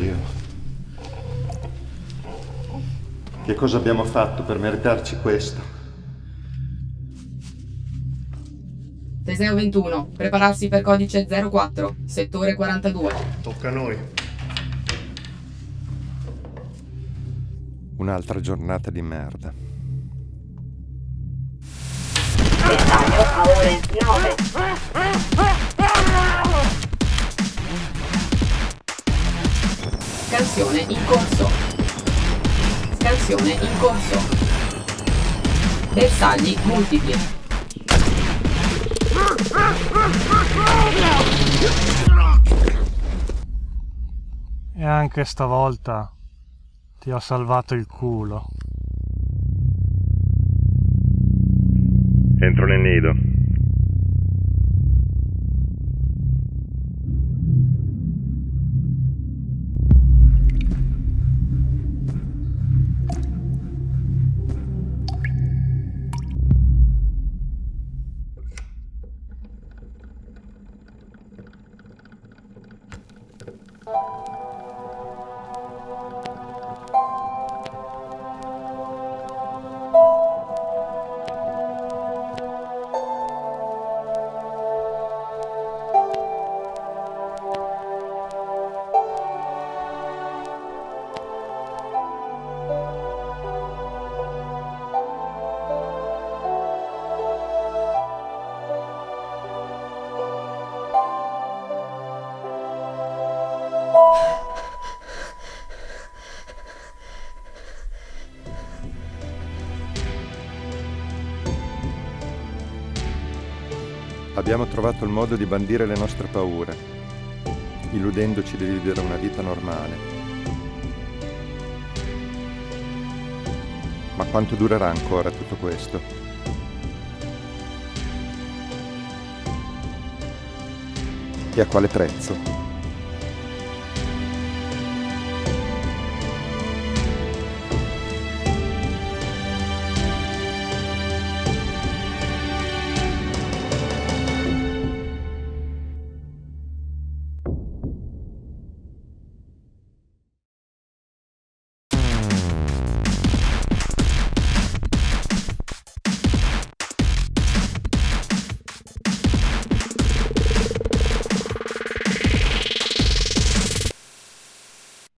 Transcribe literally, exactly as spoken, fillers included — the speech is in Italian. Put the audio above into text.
Dio. Che cosa abbiamo fatto per meritarci questo? Teseo ventuno, prepararsi per codice zero quattro, settore quarantadue. Tocca a noi. Un'altra giornata di merda. Dettaglio a ore nove. Scansione in corso. Scansione in corso. Bersagli multipli. E anche stavolta ti ho salvato il culo. Entro nel nido. Abbiamo trovato il modo di bandire le nostre paure, illudendoci di vivere una vita normale. Ma quanto durerà ancora tutto questo? E a quale prezzo?